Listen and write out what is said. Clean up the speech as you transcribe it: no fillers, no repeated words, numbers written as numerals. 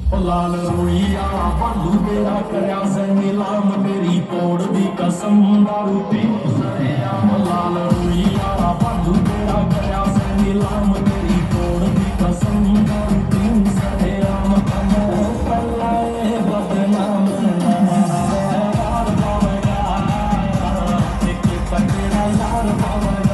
लाल रोइया बालू तेरा करया से नीलाम तेरी तोड़ दी कसम दारू पी सरेआम लाल रोइया बालू तेरा करया से नीलाम तेरी तोड़ दी कसम दारू पी सरेआम पल्लाए बदनाम यार पावेगा एक पकड़ा यार पावेगा